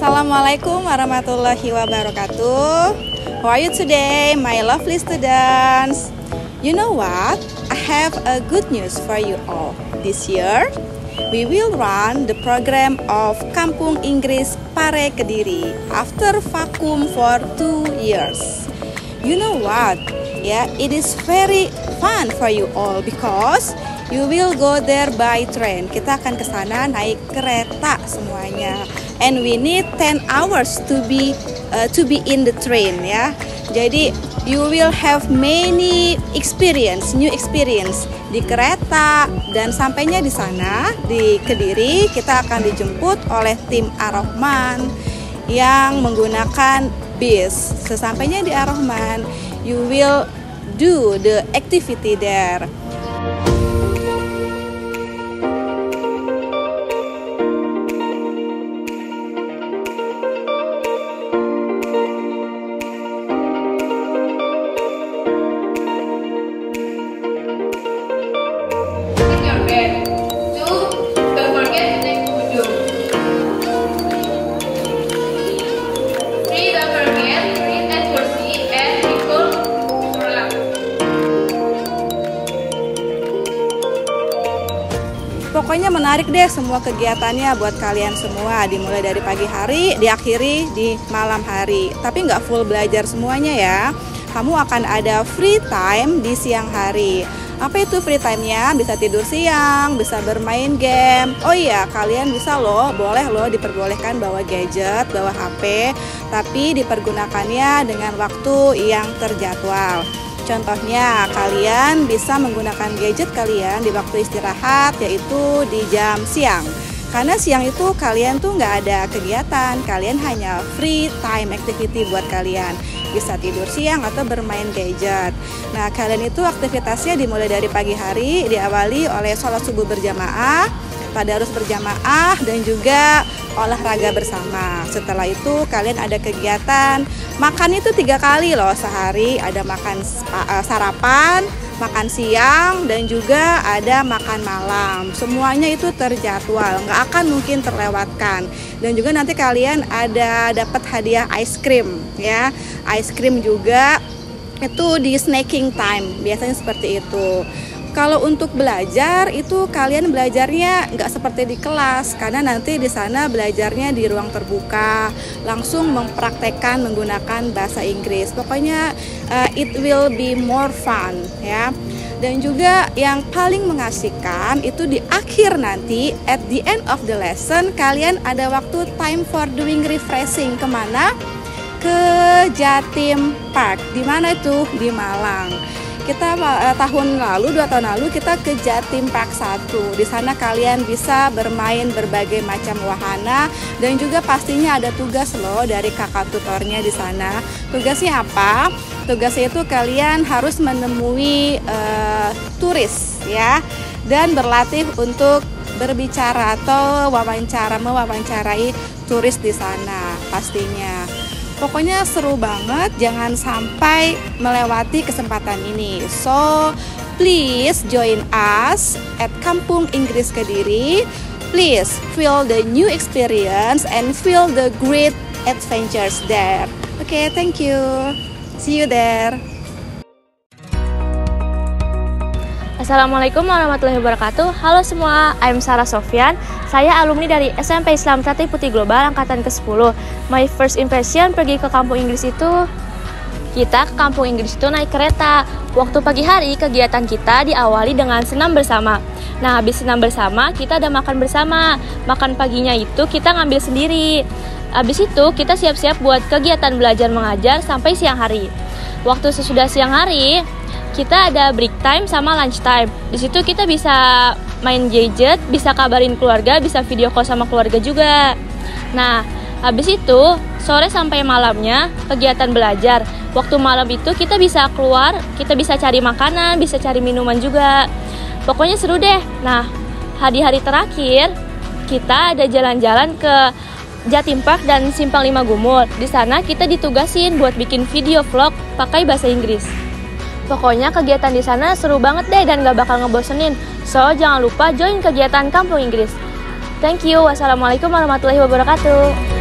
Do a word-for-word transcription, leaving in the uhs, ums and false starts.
Assalamualaikum warahmatullahi wabarakatuh. How are you today, my lovely students? You know what? I have a good news for you all. This year, we will run the program of Kampung Inggris Pare Kediri after vacuum for two years. You know what? Yeah, it is very fun for you all because you will go there by train. Kita akan ke sana naik kereta semuanya. And we need ten hours to be uh, to be in the train ya. Jadi you will have many experience, new experience di kereta, dan sampainya di sana di Kediri kita akan dijemput oleh tim Ar-Rahman yang menggunakan bis. Sesampainya di Ar-Rahman, you will do the activity there. Pokoknya menarik deh semua kegiatannya buat kalian semua, dimulai dari pagi hari, diakhiri di malam hari. Tapi nggak full belajar semuanya ya. Kamu akan ada free time di siang hari. Apa itu free time-nya? Bisa tidur siang, bisa bermain game. Oh iya, kalian bisa loh, boleh loh diperbolehkan bawa gadget, bawa H P, tapi dipergunakannya dengan waktu yang terjadwal. Contohnya, kalian bisa menggunakan gadget kalian di waktu istirahat, yaitu di jam siang. Karena siang itu kalian tuh nggak ada kegiatan, kalian hanya free time activity buat kalian. Bisa tidur siang atau bermain gadget. Nah, kalian itu aktivitasnya dimulai dari pagi hari, diawali oleh sholat subuh berjamaah, tadarus berjamaah, dan juga olahraga bersama. Setelah itu kalian ada kegiatan makan itu tiga kali loh sehari. Ada makan sarapan, makan siang, dan juga ada makan malam. Semuanya itu terjadwal, nggak akan mungkin terlewatkan. Dan juga nanti kalian ada dapat hadiah ice cream ya. Ice cream juga itu di snacking time, biasanya seperti itu. Kalau untuk belajar itu kalian belajarnya nggak seperti di kelas, karena nanti di sana belajarnya di ruang terbuka, langsung mempraktekkan menggunakan bahasa Inggris. Pokoknya uh, it will be more fun ya. Dan juga yang paling mengasihkan itu di akhir nanti, at the end of the lesson, kalian ada waktu time for doing refreshing. Kemana? Ke Jatim Park. Di mana itu? Di Malang. Kita eh, tahun lalu, dua tahun lalu kita ke Jatim Park satu. Di sana kalian bisa bermain berbagai macam wahana, dan juga pastinya ada tugas loh dari kakak tutornya di sana. Tugasnya apa? Tugasnya itu kalian harus menemui eh, turis ya, dan berlatih untuk berbicara atau wawancara mewawancarai turis di sana pastinya. Pokoknya seru banget, jangan sampai melewati kesempatan ini. So, please join us at Kampung Inggris Kediri. Please feel the new experience and feel the great adventures there. Okay, thank you. See you there. Assalamualaikum warahmatullahi wabarakatuh. Halo semua, I'm Sarah Sofyan. Saya alumni dari S M P Islam Tati Putih Global angkatan ke sepuluh. My first impression pergi ke kampung Inggris itu, kita ke kampung Inggris itu naik kereta. Waktu pagi hari kegiatan kita diawali dengan senam bersama. Nah, habis senam bersama kita ada makan bersama. Makan paginya itu kita ngambil sendiri. Habis itu kita siap-siap buat kegiatan belajar mengajar sampai siang hari. Waktu sesudah siang hari, kita ada break time sama lunch time. Di situ kita bisa main gadget, bisa kabarin keluarga, bisa video call sama keluarga juga. Nah, habis itu sore sampai malamnya kegiatan belajar. Waktu malam itu kita bisa keluar, kita bisa cari makanan, bisa cari minuman juga. Pokoknya seru deh. Nah, hari-hari terakhir kita ada jalan-jalan ke Jatim Park dan Simpang Lima Gumul. Di sana kita ditugasin buat bikin video vlog pakai bahasa Inggris. Pokoknya kegiatan di sana seru banget deh dan gak bakal ngebosenin. So, jangan lupa join kegiatan Kampung Inggris. Thank you. Wassalamualaikum warahmatullahi wabarakatuh.